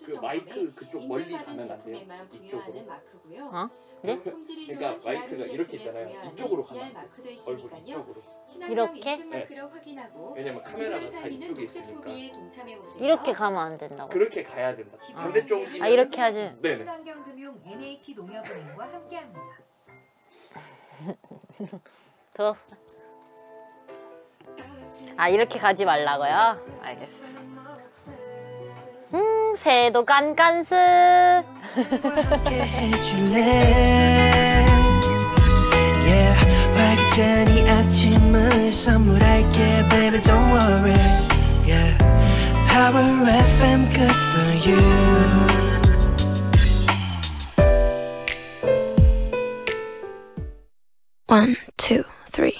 그 마이크 그쪽 멀리 가면 안 돼요. 이쪽으로. 어? 그래? 그러니까 마이크가 이렇게 있잖아요. 이쪽으로 가면 얼굴 이쪽으로. 이렇게? 네. 왜냐면 카메라가 다 이쪽에 있으니까. 이렇게 가면 안 된다고. 그렇게 가야 된다. 반대쪽이. 아 이렇게 하지. 네네. 친환경금융 NH 농협은행과 함께합니다. 들었어. 아 이렇게 가지 말라고요? 알겠어. 새해도 깐깐스. 활기찬 아침을 선물할게 baby don't worry yeah Power FM good for you One, two, three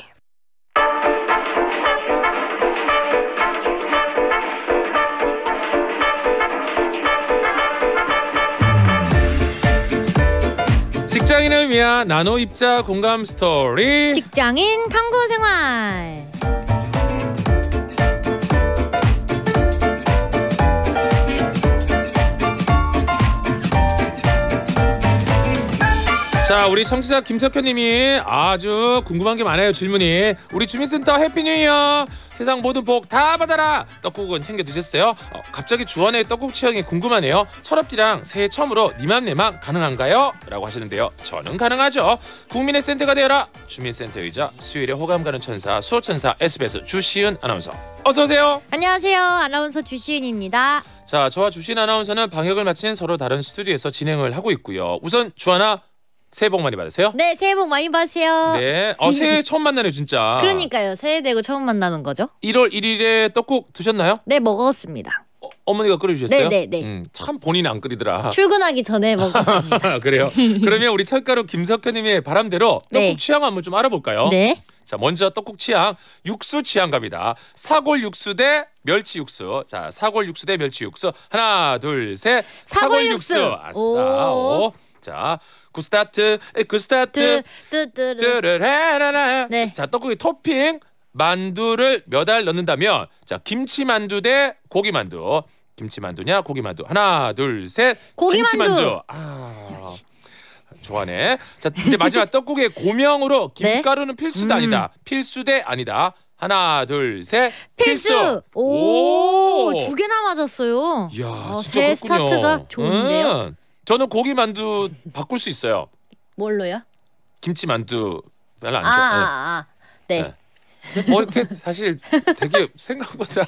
직장인을 위한 나노 입자 공감 스토리. 직장인 탐구 생활. 자, 우리 청취자 김석현님이 아주 궁금한 게 많아요. 질문이. 우리 주민센터 해피 뉴 이어. 세상 모든 복 다 받아라. 떡국은 챙겨 드셨어요? 갑자기 주원의 떡국 취향이 궁금하네요. 철업디랑 새해 처음으로 니맘 내맘 가능한가요? 라고 하시는데요. 저는 가능하죠. 국민의 센터가 되어라. 주민센터이자 수요일에 호감 가는 천사 수호천사 SBS 주시은 아나운서. 어서 오세요. 안녕하세요. 아나운서 주시은입니다. 자, 저와 주시은 아나운서는 방역을 마친 서로 다른 스튜디오에서 진행을 하고 있고요. 우선 주하나 새해 복 많이 받으세요. 네, 새해 복 많이 받으세요. 네, 새해 처음 만나네요, 진짜. 그러니까요, 새해 되고 처음 만나는 거죠. 1월 1일에 떡국 드셨나요? 네, 먹었습니다. 어머니가 끓여주셨어요? 네, 네, 네. 참 본인 안 끓이더라. 출근하기 전에 먹었습니다. 그래요? 그러면 우리 철가루 김석현님의 바람대로 떡국 네. 취향 한번 좀 알아볼까요? 네. 자, 먼저 떡국 취향, 육수 취향 갑니다. 사골 육수 대 멸치 육수. 자, 사골 육수 대 멸치 육수. 하나, 둘, 셋. 사골 육수. 아싸. 오. 자, 굿스타트, 굿스타트. 뜨르라라라. 네. 자, 떡국에 토핑 만두를 몇 알 넣는다면, 자, 김치만두 대 고기만두. 김치만두냐 고기만두. 하나, 둘, 셋. 고기만두. 김치만두. 아. 좋아하네. 자, 이제 마지막 떡국의 고명으로 김가루는 필수다 아니다. 필수 대 아니다. 하나, 둘, 셋. 필수. 오, 두 개나 맞았어요. 이야, 진짜 새해 그렇군요. 스타트가 좋은데요. 저는 고기만두 바꿀 수 있어요. 뭘로요? 김치만두 별로 안 좋아. 네. 뭐 이렇게 사실 되게 생각보다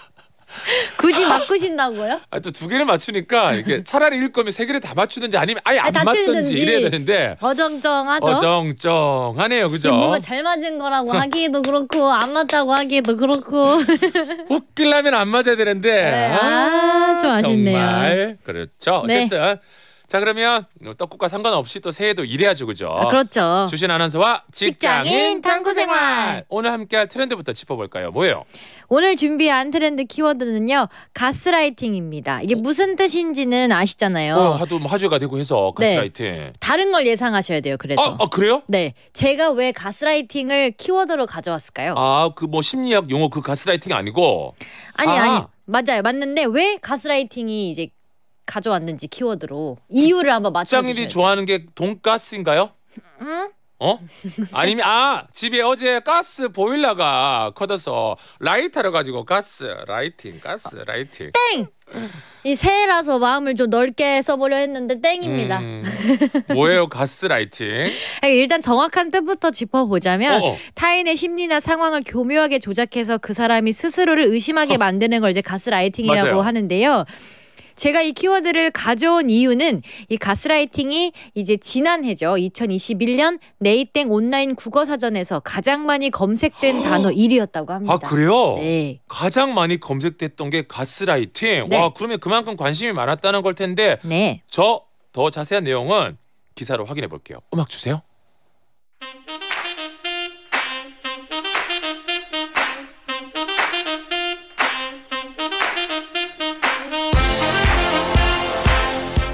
굳이 바꾸신다고요? 또 두 개를 맞추니까 이게 차라리 일 거면 세 개를 다 맞추든지 아니면 아예 안 다 맞든지 틀든지. 이래야 되는데 어정쩡하죠. 어정쩡하네요, 그죠? 뭐가 잘 맞은 거라고 하기에도 그렇고 안 맞다고 하기에도 그렇고. 웃기려면 안 맞아야 되는데. 네. 좀 아쉽네요. 정말 그렇죠. 네. 어쨌든 자, 그러면 떡국과 상관없이 또 새해도 일해야죠, 그죠? 그렇죠. 주신 아나운서와 직장인 탐구생활. 오늘 함께할 트렌드부터 짚어볼까요? 뭐예요? 오늘 준비한 트렌드 키워드는요, 가스라이팅입니다. 이게 무슨 뜻인지는 아시잖아요. 하도 화제가 되고 해서 가스라이팅. 다른 걸 예상하셔야 돼요. 그래서. 그래요? 네, 제가 왜 가스라이팅을 키워드로 가져왔을까요? 그 뭐 심리학 용어 그 가스라이팅이 아니고. 아니 맞아요, 맞는데 왜 가스라이팅이 이제 가져왔는지 키워드로 이유를 한번 맞춰주셔야 돼요. 직장인이 좋아하는 게 돈가스인가요? 응? 아니면 집에 어제 가스 보일러가 커져서 라이터를 가지고 가스라이팅. 땡! 이 새해라서 마음을 좀 넓게 써보려 했는데 땡입니다. 뭐예요, 가스라이팅? 일단 정확한 뜻부터 짚어보자면 타인의 심리나 상황을 교묘하게 조작해서 그 사람이 스스로를 의심하게 만드는 걸 이제 가스라이팅이라고 맞아요. 하는데요. 제가 이 키워드를 가져온 이유는 이 가스라이팅이 이제 지난해죠. 2021년 네이땡 온라인 국어사전에서 가장 많이 검색된 단어 1위였다고 합니다. 그래요? 네. 가장 많이 검색됐던 게 가스라이팅. 네. 와, 그러면 그만큼 관심이 많았다는 걸 텐데. 네. 저 더 자세한 내용은 기사로 확인해 볼게요. 음악 주세요.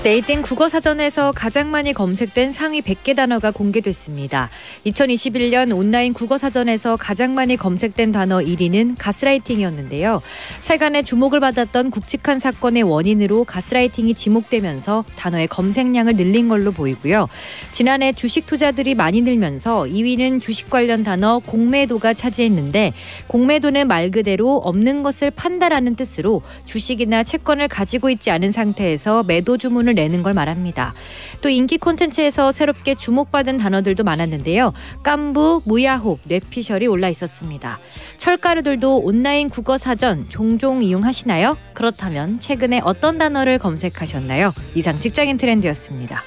네이땡 국어사전에서 가장 많이 검색된 상위 100개 단어가 공개됐습니다. 2021년 온라인 국어사전에서 가장 많이 검색된 단어 1위는 가스라이팅이었는데요. 세간의 주목을 받았던 굵직한 사건의 원인으로 가스라이팅이 지목되면서 단어의 검색량을 늘린 걸로 보이고요. 지난해 주식 투자들이 많이 늘면서 2위는 주식 관련 단어 공매도가 차지했는데 공매도는 말 그대로 없는 것을 판다라는 뜻으로 주식이나 채권을 가지고 있지 않은 상태에서 매도 주문을 내는 걸 말합니다. 또 인기 콘텐츠에서 새롭게 주목받은 단어들도 많았는데요. 깐부, 무야호, 뇌피셜이 올라 있었습니다. 철가루들도 온라인 국어 사전 종종 이용하시나요? 그렇다면 최근에 어떤 단어를 검색하셨나요? 이상 직장인 트렌드였습니다.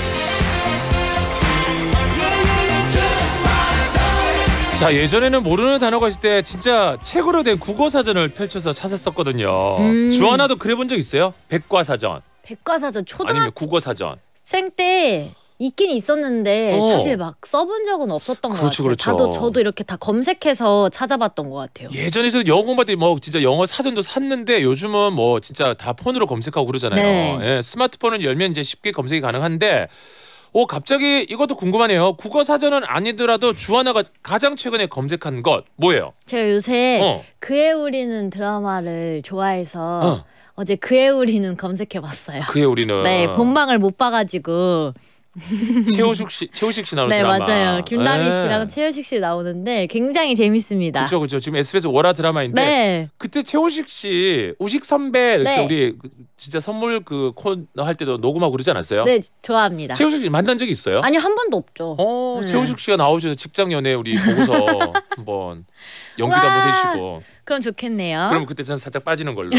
자, 예전에는 모르는 단어가 있을 때 진짜 책으로 된 국어 사전을 펼쳐서 찾았었거든요. 주하나도 그래 본 적 있어요? 백과사전. 백과사전 아니면 국어 사전. 초등학생 때 있긴 있었는데 사실 막 써본 적은 없었던 것 같아요. 그렇죠. 저도 이렇게 다 검색해서 찾아봤던 것 같아요. 예전에도 영어 공부할 때 뭐 진짜 영어 사전도 샀는데 요즘은 뭐 진짜 다 폰으로 검색하고 그러잖아요. 네. 예, 스마트폰을 열면 이제 쉽게 검색이 가능한데 갑자기 이것도 궁금하네요. 국어 사전은 아니더라도 주하나가 가장 최근에 검색한 것 뭐예요? 제가 요새 그애 우리는 드라마를 좋아해서 어제 그애 우리는 검색해봤어요. 그애 우리는 네, 본방을 못 봐가지고 최우식 씨 나오는 네, 드라마. 맞아요. 김다미 씨랑 최우식 씨 나오는데 굉장히 재밌습니다. 그렇죠. 지금 SBS 월화 드라마인데 네. 그때 최우식 씨, 우식 선배 네. 우리 진짜 선물 그 코너 할 때도 녹음하고 그러지 않았어요? 네, 좋아합니다. 최우식 씨 만난 적이 있어요? 아니, 한 번도 없죠. 네. 최우식 씨가 나오셔서 직장 연애 우리 보고서 한번 연기도 한번 해주시고. 그럼 좋겠네요. 그럼 그때 저는 살짝 빠지는 걸로.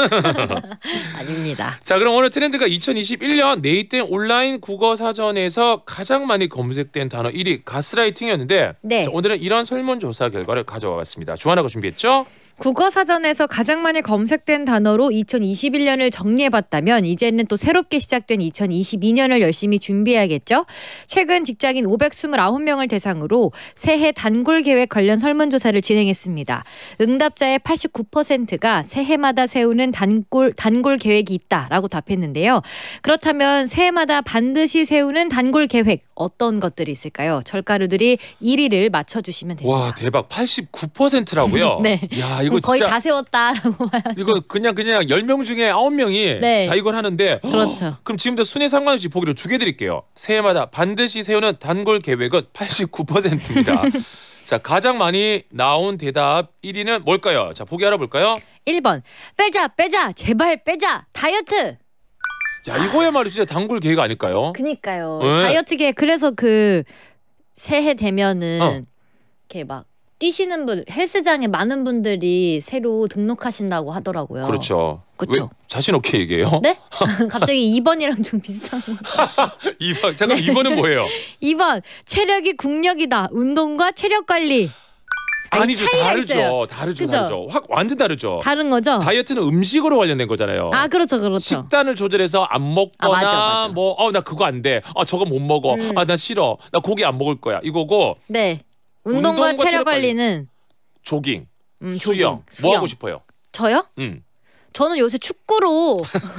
아닙니다. 자, 그럼 오늘 트렌드가 2021년 네이땡 온라인 국어 사전에서 가장 많이 검색된 단어 1위 가스라이팅이었는데 네. 자, 오늘은 이런 설문조사 결과를 가져와 봤습니다. 주하나가 준비했죠? 국어사전에서 가장 많이 검색된 단어로 2021년을 정리해봤다면 이제는 또 새롭게 시작된 2022년을 열심히 준비해야겠죠. 최근 직장인 529명을 대상으로 새해 단골 계획 관련 설문조사를 진행했습니다. 응답자의 89%가 새해마다 세우는 단골 계획이 있다라고 답했는데요. 그렇다면 새해마다 반드시 세우는 단골 계획 어떤 것들이 있을까요? 철가루들이 1위를 맞춰주시면 됩니다. 와, 대박. 89%라고요? 네. 야, 이거 거의 진짜 다 세웠다라고 봐야죠. 이거 그냥 10명 중에 9명이 네. 다 이걸 하는데 그렇죠. 그럼 지금부터 순위 상관없이 보기를 2개 드릴게요. 새해마다 반드시 세우는 단골 계획은 89%입니다. 자, 가장 많이 나온 대답 1위는 뭘까요? 자, 보기 알아볼까요? 1번 빼자 제발 빼자 다이어트. 야, 이거야말로 진짜 단골 계획 아닐까요? 그니까요. 네. 다이어트 계획. 그래서 그 새해 되면은 이렇게 막 뛰시는 분 헬스장에 많은 분들이 새로 등록하신다고 하더라고요. 그렇죠. 그쵸? 왜 자신 없게 얘기해요? 네? 갑자기 2번이랑 좀 비슷한 거. 2번. 잠깐 2번은 뭐예요? 2번 체력이 국력이다. 운동과 체력 관리. 아니죠. 차이가 다르죠. 있어요. 다르죠. 그죠? 다르죠. 완전 다르죠. 다른 거죠? 다이어트는 음식으로 관련된 거잖아요. 아, 그렇죠. 식단을 조절해서 안 먹거나 맞아. 뭐 나 그거 안 돼. 저거 못 먹어. 나 싫어. 나 고기 안 먹을 거야. 이거고 네. 운동과 체력 관리는 조깅, 조깅, 수영. 뭐 하고 싶어요? 저요? 저는 요새 축구로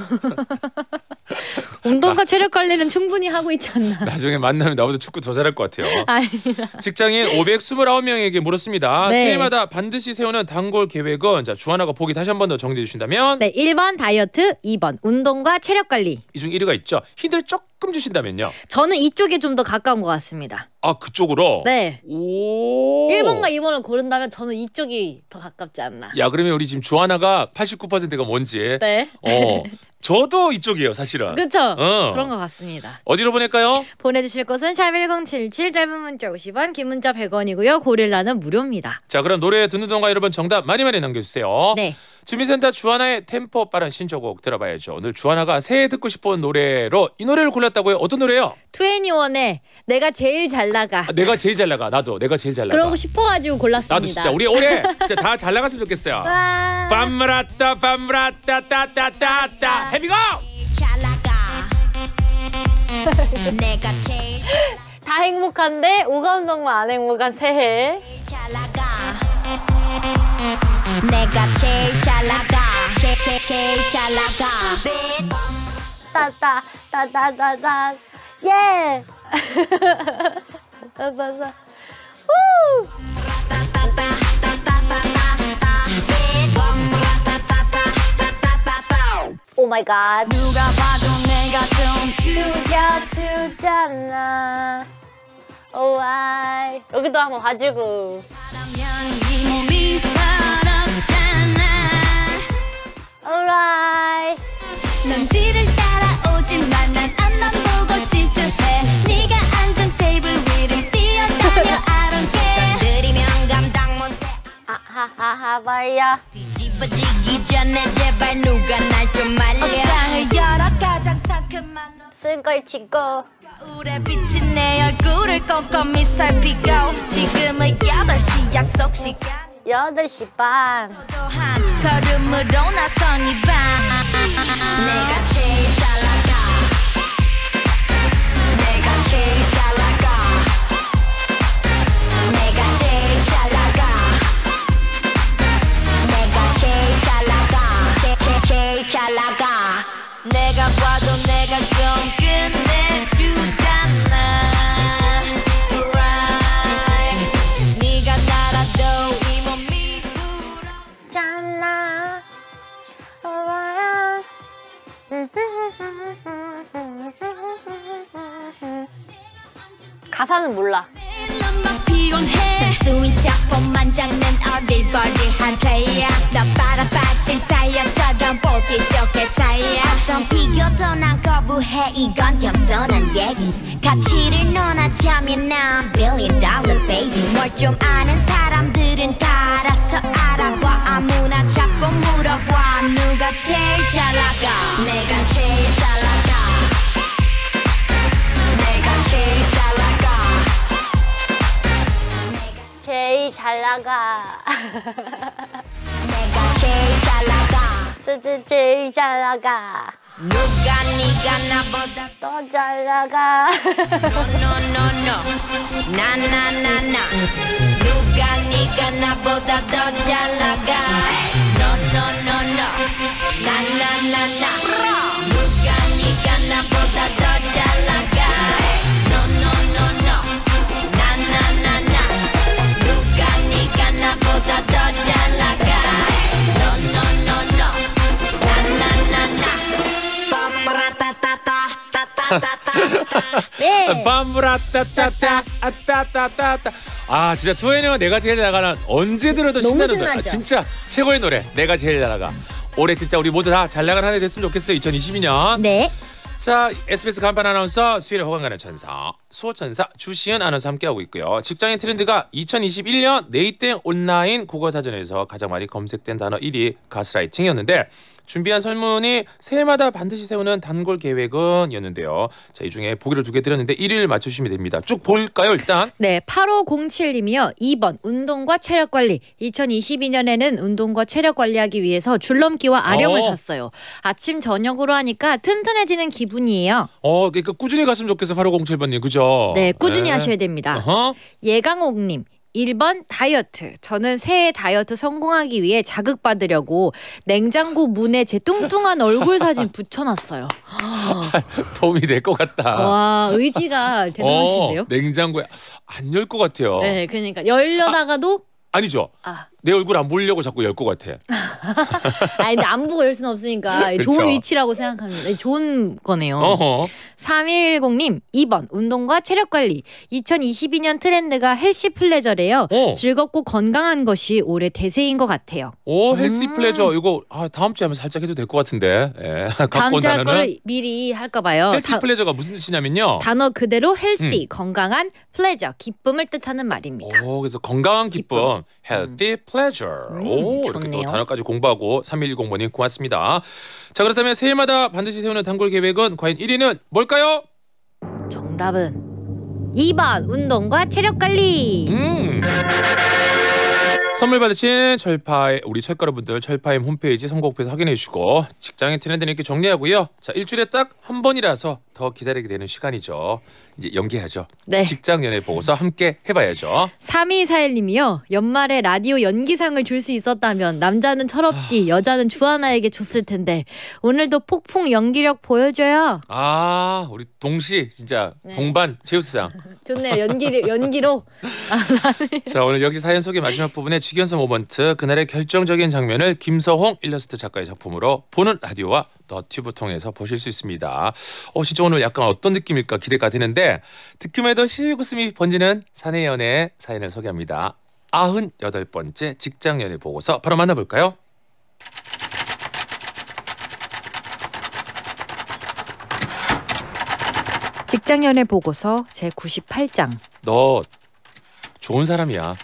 운동과 체력 관리는 충분히 하고 있지 않나. 나중에 만나면 나보다 축구 더 잘할 것 같아요. 아닙니다. 직장인 529명에게 물었습니다. 네. 새해마다 반드시 세우는 단골 계획은 자, 주하나가 보기 다시 한 번 더 정리해 주신다면 네, 1번 다이어트, 2번 운동과 체력 관리. 이 중 1위가 있죠. 힌트를 조금 주신다면요. 저는 이쪽에 좀 더 가까운 것 같습니다. 아, 그쪽으로? 네. 오. 1번과 2번을 고른다면 저는 이쪽이 더 가깝지 않나. 야, 그러면 우리 지금 주하나가 89%가 뭔지. 네. 저도 이쪽이에요, 사실은. 그렇죠. 그런 것 같습니다. 어디로 보낼까요? 보내주실 곳은 샵1077 짧은 문자 50원 긴 문자 100원이고요. 고릴라는 무료입니다. 자, 그럼 노래 듣는 동안 여러분 정답 많이 남겨주세요. 네. 주민센터 주하나의 템포 빠른 신청곡 들어봐야죠. 오늘 주하나가 새해 듣고 싶은 노래로 이 노래를 골랐다고요? 어떤 노래요? 2NE1의 내가 제일 잘 나가. 내가 제일 잘 나가. 나도 내가 제일 잘 나가. 그러고 싶어가지고 골랐습니다. 나도 진짜 우리 올해 진짜 다 잘 나갔으면 좋겠어요. 와. 빰라따 따따따따 해피고! 다 행복한데 오감정만 안 행복한 새해. 내가 제일 잘 나가 제일 잘 나가 따따따따따따따따따 예. 따따따. 우. 오 마이 갓. 누가 봐도 내가 좀 죽여주잖아. 오아이. 여기도 한번 봐주고. 사람면 이 몸이 서럽잖아. 오라이. 넌 뒤를 따라오지만 난 앞만 보고 질주해. 네가 앉은 테이블 위를 뛰어다녀 I don't care. 느리면 감당 못해. 아하하하 봐야. 뒤집어지기 전에 제발 누가 날 좀 말려. 옷장을 열어 가장 상큼한 쓴걸 치고. 거울에 비친 내 얼굴을 꼼꼼히 살피고 지금은 8시 약속 시간 8시 반. 한 걸음으로 나선 이 밤 내가 제일 잘 나가 내가 제일 잘 나가 내가 제일 잘 나가 내가 제일 잘 나가 제일 잘 나가 내가 봐도 내가 좀 끝내주잖아 Right 네가 날아도 이 몸이 잖아. 오라야. 가사는 몰라. 막 피곤해 순수인 작품만 잡는 어리버리한 플레이어 너 빨아빠진 타이어처럼 보기 좋게 차이야 어떤 비교도 난 거부해 이건 겸손한 얘기 가치를 논하자면 난 $1 billion baby 뭘 좀 아는 사람들은 다 알아서 알아봐 아무나 자꾸 물어봐 누가 제일 잘 나가 내가 제일 잘 나가 내가 제일 잘 나가 제일 잘 나가. 내가 제일 잘 나가 제일 잘 나가. 누가 네가 나보다 더 잘 나가. No no no 나나나나 누가 네가 나보다 더 잘 나가 No no no no 나나나나 누가 네가 나보다 더 잘 나가 No no no no 나나나나 누가 네가 나보다 더 잘 나가 No no no no 나나나나 네. 밤브라따따따 아따따따따. 아 진짜 투애니와 내가 제일 잘 나가는 언제 들어도 너무 신나는 노래. 아, 신나죠? 진짜 최고의 노래. 내가 제일 잘 나가. 올해 진짜 우리 모두 다 잘 나가는 한 해 됐으면 좋겠어요. 2022년. 네. 자, SBS 간판 아나운서 수요일에 호감 가는 천사 수호천사 주시은 아나운서 함께하고 있고요. 직장인 트렌드가 2021년 네이땡 온라인 국어사전에서 가장 많이 검색된 단어 1위 가스라이팅이었는데 준비한 설문이 새해마다 반드시 세우는 단골 계획은 였는데요. 자, 이 중에 보기를 2개 드렸는데 1위를 맞추시면 됩니다. 쭉 볼까요 일단? 네, 8507님이요. 2번 운동과 체력 관리. 2022년에는 운동과 체력 관리하기 위해서 줄넘기와 아령을 샀어요. 아침 저녁으로 하니까 튼튼해지는 기분이에요. 그러니까 꾸준히 갔으면 좋겠어. 8507번님 그죠? 네, 꾸준히 하셔야 됩니다. 어허. 예강옥님. 1번 다이어트. 저는 새해 다이어트 성공하기 위해 자극받으려고 냉장고 문에 제 뚱뚱한 얼굴 사진 붙여놨어요. 도움이 될 것 같다. 와, 의지가 대단하신데요? 냉장고에 안 열 것 같아요. 네, 그러니까 열려다가도 아니죠. 내 얼굴 안 보려고 자꾸 열 것 같아. 아니 근데 안 보고 열 수는 없으니까 그쵸. 좋은 위치라고 생각합니다. 좋은 거네요. 어허. 3110님 2번 운동과 체력 관리. 2022년 트렌드가 헬시 플레저래요. 즐겁고 건강한 것이 올해 대세인 것 같아요. 오 헬시 플레저 이거 다음 주에 한번 살짝 해도 될 것 같은데. 예. 다음 주에 할 거를 미리 할까 봐요. 헬시 플레저가 무슨 뜻이냐면요. 단어 그대로 헬시 건강한 플레저 기쁨을 뜻하는 말입니다. 오 그래서 건강한 기쁨 healthy pleasure. 오 이렇게 좋네요. 또 단어까지 공부하고 3110번님 고맙습니다. 자 그렇다면 새해마다 반드시 세우는 단골 계획은 과연 1위는 뭘까요? 정답은 2번 운동과 체력 관리. 선물 받으신 우리 철가루분들 철파임 홈페이지 선곡표에서 확인해 주시고 직장인 트렌드는 이렇게 정리하고요. 자 일주일에 딱 한 번이라서 더 기다리게 되는 시간이죠. 이제 연기하죠. 네. 직장 연애 보고서 함께 해봐야죠. 3241님이요. 연말에 라디오 연기상을 줄 수 있었다면 남자는 철없디 여자는 주하나에게 줬을 텐데 오늘도 폭풍 연기력 보여줘요. 아 우리 동시 진짜 네. 동반 제우스상. 좋네요. 연기로. 자 오늘 역시 사연 소개 마지막 부분에 직연서 모먼트 그날의 결정적인 장면을 김서홍 일러스트 작가의 작품으로 보는 라디오와 너튜브 통해서 보실 수 있습니다. 진짜 오늘 약간 어떤 느낌일까 기대가 되는데 듣기만 해도 시웃음이 번지는 사내 연애 사연을 소개합니다. 98번째 직장 연애 보고서 바로 만나볼까요? 직장 연애 보고서 제 98장. 너 좋은 사람이야.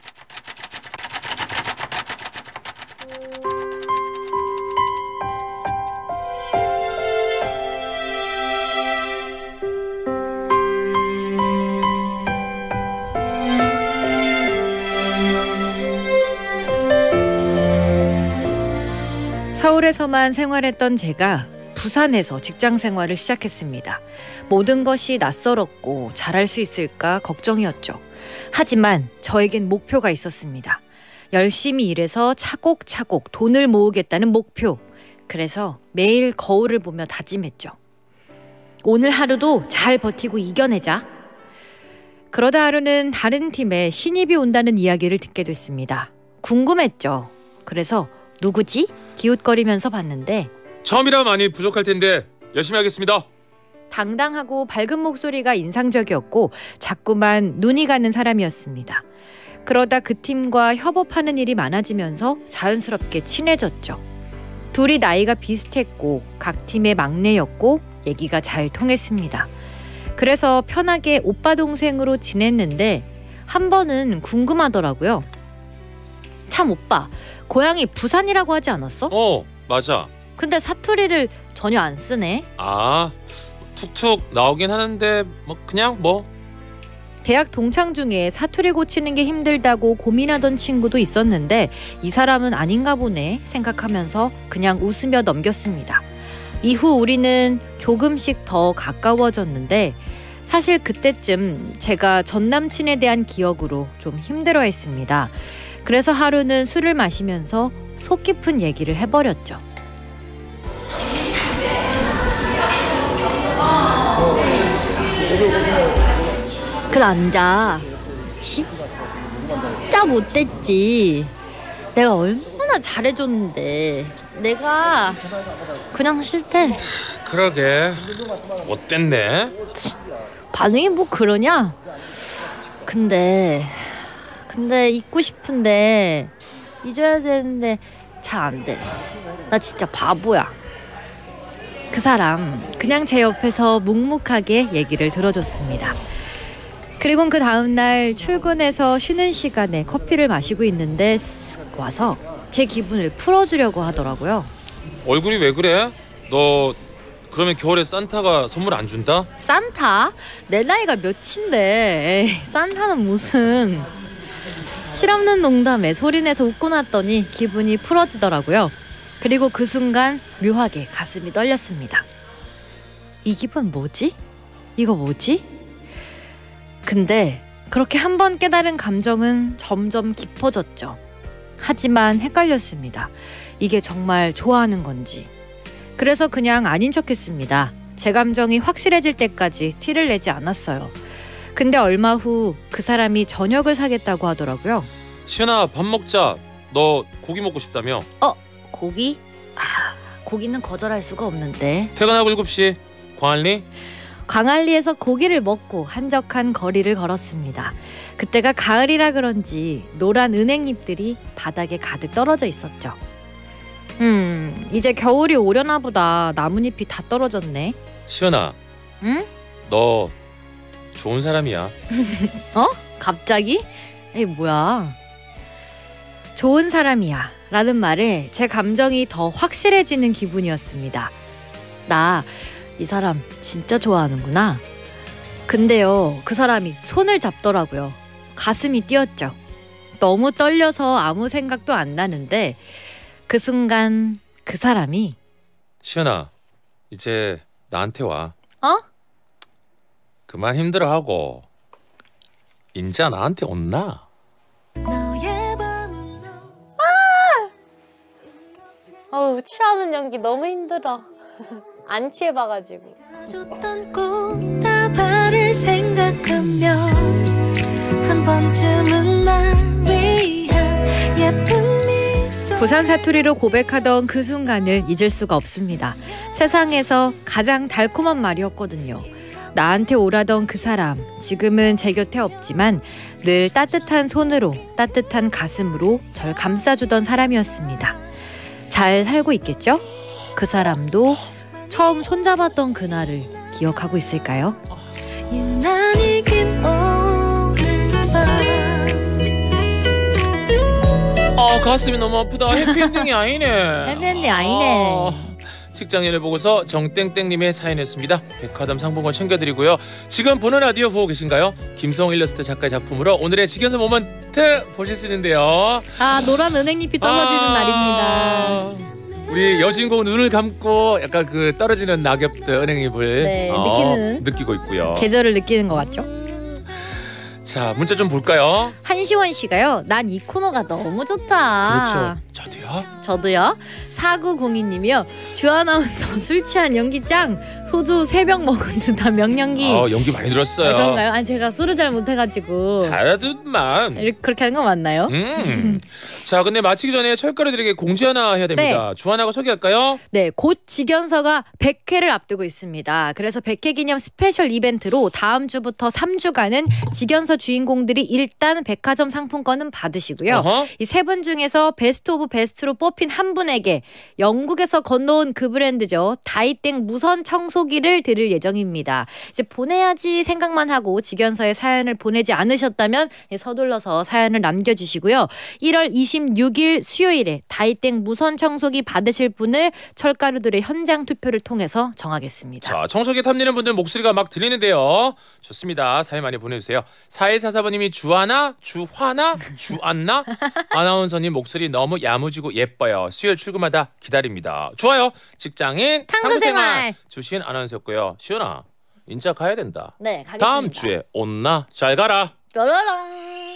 서울에서만 생활했던 제가 부산에서 직장 생활을 시작했습니다. 모든 것이 낯설었고 잘할 수 있을까 걱정이었죠. 하지만 저에겐 목표가 있었습니다. 열심히 일해서 차곡차곡 돈을 모으겠다는 목표. 그래서 매일 거울을 보며 다짐했죠. 오늘 하루도 잘 버티고 이겨내자. 그러다 하루는 다른 팀에 신입이 온다는 이야기를 듣게 됐습니다. 궁금했죠. 그래서 누구지? 기웃거리면서 봤는데 처음이라 많이 부족할 텐데 열심히 하겠습니다. 당당하고 밝은 목소리가 인상적이었고 자꾸만 눈이 가는 사람이었습니다. 그러다 그 팀과 협업하는 일이 많아지면서 자연스럽게 친해졌죠. 둘이 나이가 비슷했고 각 팀의 막내였고 얘기가 잘 통했습니다. 그래서 편하게 오빠 동생으로 지냈는데 한 번은 궁금하더라고요. 참 오빠, 고향이 부산이라고 하지 않았어? 맞아. 근데 사투리를 전혀 안 쓰네. 툭툭 나오긴 하는데 그냥 대학 동창 중에 사투리 고치는 게 힘들다고 고민하던 친구도 있었는데 이 사람은 아닌가 보네 생각하면서 그냥 웃으며 넘겼습니다. 이후 우리는 조금씩 더 가까워졌는데 사실 그때쯤 제가 전 남친에 대한 기억으로 좀 힘들어했습니다. 그래서 하루는 술을 마시면서 속 깊은 얘기를 해버렸죠. 그 남자 진짜 못됐지. 내가 얼마나 잘해줬는데 내가 그냥 싫대. 그러게 못됐네. 반응이 뭐 그러냐? 근데 잊고 싶은데 잊어야 되는데 잘 안 돼. 나 진짜 바보야. 그 사람 그냥 제 옆에서 묵묵하게 얘기를 들어줬습니다. 그리고 그 다음날 출근해서 쉬는 시간에 커피를 마시고 있는데 쓱 와서 제 기분을 풀어주려고 하더라고요. 얼굴이 왜 그래? 너 그러면 겨울에 산타가 선물 안 준다? 산타? 내 나이가 몇인데. 에이, 산타는 무슨. 실없는 농담에 소리내서 웃고 났더니 기분이 풀어지더라고요. 그리고 그 순간 묘하게 가슴이 떨렸습니다. 이 기분 뭐지? 이거 뭐지? 근데 그렇게 한 번 깨달은 감정은 점점 깊어졌죠. 하지만 헷갈렸습니다. 이게 정말 좋아하는 건지. 그래서 그냥 아닌 척했습니다. 제 감정이 확실해질 때까지 티를 내지 않았어요. 근데 얼마 후 그 사람이 저녁을 사겠다고 하더라고요. 시연아 밥 먹자. 너 고기 먹고 싶다며? 고기? 고기는 거절할 수가 없는데. 퇴근하고 7시 광안리? 광안리에서 고기를 먹고 한적한 거리를 걸었습니다. 그때가 가을이라 그런지 노란 은행잎들이 바닥에 가득 떨어져 있었죠. 이제 겨울이 오려나 보다. 나뭇잎이 다 떨어졌네. 시연아. 응? 너 좋은 사람이야. 갑자기? 에이 뭐야. 좋은 사람이야 라는 말에 제 감정이 더 확실해지는 기분이었습니다. 나 이 사람 진짜 좋아하는구나. 근데요, 그 사람이 손을 잡더라고요. 가슴이 뛰었죠. 너무 떨려서 아무 생각도 안 나는데 그 순간 그 사람이 시연아 이제 나한테 와. 그만 힘들어하고 인자 나한테 온나? 어우 취하는 연기 너무 힘들어. 안 취해봐가지고. 줬던 꽃다발을 생각하며 한 번쯤은 날 위한 예쁜 미소. 부산 사투리로 고백하던 그 순간을 잊을 수가 없습니다. 세상에서 가장 달콤한 말이었거든요. 나한테 오라던 그 사람, 지금은 제 곁에 없지만 늘 따뜻한 손으로, 따뜻한 가슴으로 절 감싸주던 사람이었습니다. 잘 살고 있겠죠? 그 사람도 처음 손잡았던 그날을 기억하고 있을까요? 유난히 긴 오랜 밤. 가슴이 너무 아프다. 해피엔딩이 아니네. 해피엔딩 아니네. 직장인을 보고서 정땡땡님의 사연이었습니다. 백화점 상품권 챙겨드리고요. 지금 보는 라디오 보고 계신가요? 김성 일러스트 작가의 작품으로 오늘의 직연서 모먼트 보실 수 있는데요. 아 노란 은행잎이 떨어지는 날입니다. 우리 여주인공 눈을 감고 약간 그 떨어지는 낙엽들 은행잎을 네, 느끼고 있고요. 계절을 느끼는 것 같죠? 자 문자 좀 볼까요? 한시원 씨가요. 난 이 코너가 너무 좋다. 그렇죠. 저도요. 저도요. 4902님이요. 주아나운서 술 취한 연기 짱. 소주 3병 먹은 듯한 명연기. 연기 많이 들었어요. 그런가요? 아니 제가 술을 잘 못해가지고. 잘하더만. 그렇게 하는 거 맞나요? 자 근데 마치기 전에 철가루들에게 공지 하나 해야 됩니다. 주하나가 소개할까요? 네, 곧 직연서가 100회를 앞두고 있습니다. 그래서 100회 기념 스페셜 이벤트로 다음 주부터 3주간은 직연서 주인공들이 일단 백화점 상품권은 받으시고요. 이 3분 중에서 베스트 오브 베스트로 뽑힌 한 분에게 영국에서 건너온 그 브랜드죠. 다이땡 무선 청소기를 드릴 예정입니다. 이제 보내야지 생각만 하고 직연서에 사연을 보내지 않으셨다면 서둘러서 사연을 남겨주시고요. 1월 26일 수요일에 다이땡 무선 청소기 받으실 분을 철가루들의 현장 투표를 통해서 정하겠습니다. 자, 청소기 탐내는 분들 목소리가 막 들리는데요. 좋습니다. 사연 많이 보내주세요. 4144번님이 주하나? 주화나? 주안나? 아나운서님 목소리 너무 야무지고 예뻐요. 수요일 출근마다 기다립니다. 좋아요. 직장인 탐구생활 주시은 아나운서였고요. 시은아, 인자 가야 된다. 네, 가겠습니다. 다음 주에 온나? 잘 가라. 뾰로롱.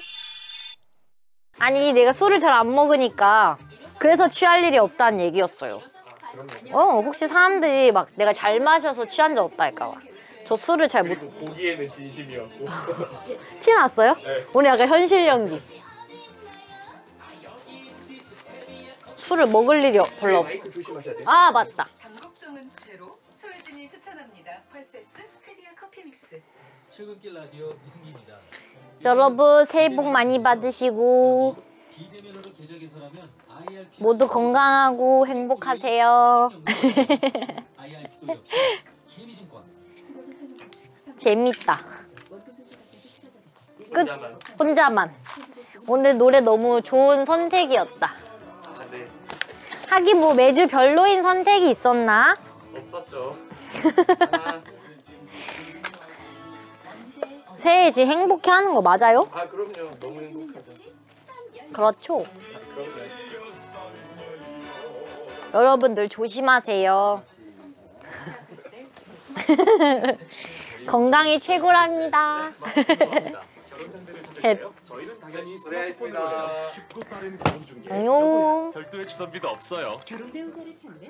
아니 내가 술을 잘 안 먹으니까 그래서 취할 일이 없다는 얘기였어요. 혹시 사람들이 막 내가 잘 마셔서 취한 적 없다 할까 봐. 저 술을 잘 못. 보기에는 진심이었고. 티 났어요? 네. 오늘 약간 현실 연기. 술을 먹을 일이 별로 없어. 조심하셔야 돼요. 아 맞다. 당국종은 제로 소유진이 추천합니다. 펄세스 스테비아 커피 믹스. 출근길 라디오 이승기입니다. 여러분 새해 복 많이 받으시고 비대면으로 계좌 개설하면 IRP 모두 건강하고 행복하세요. IRP도 역시 KB증권. 재밌다. 끝. 혼자만. 오늘 노래 너무 좋은 선택이었다. 네. 하긴 뭐 매주 별로인 선택이 있었나? 없었죠. 새해 지금 행복해하는 거 맞아요? 아 그럼요. 너무 행복하죠. 그렇죠. 그럼요. 여러분들 조심하세요. 건강이 최고랍니다. 저희는 당연히 고생하셨습니다. 쉽고 빠른 결혼 중개. 안녕. 별도의 주선비도 없어요. 결혼 배우자를 찾는